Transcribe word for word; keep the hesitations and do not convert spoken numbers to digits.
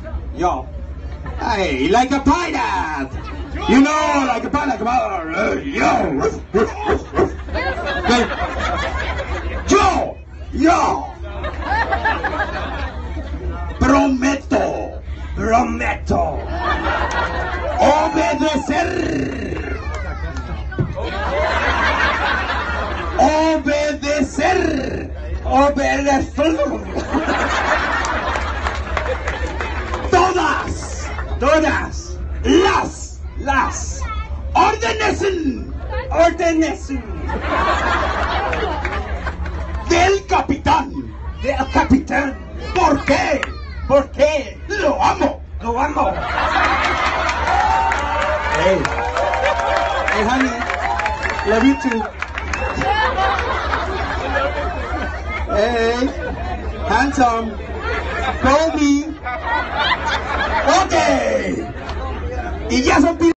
Yo. Hey, like a pirate. You know, like a pirate. Like a pirate. Yo. Okay. Yo. Yo. Prometo. Prometo. Obedecer. Obedecer. Obedecer. Todas, todas, las, las, órdenes, órdenes del capitán, del capitán. ¿Por qué? ¿Por qué? Lo amo, lo amo. Hey, hey, honey, love you too. Hey, handsome, call me. Ok. Y ya son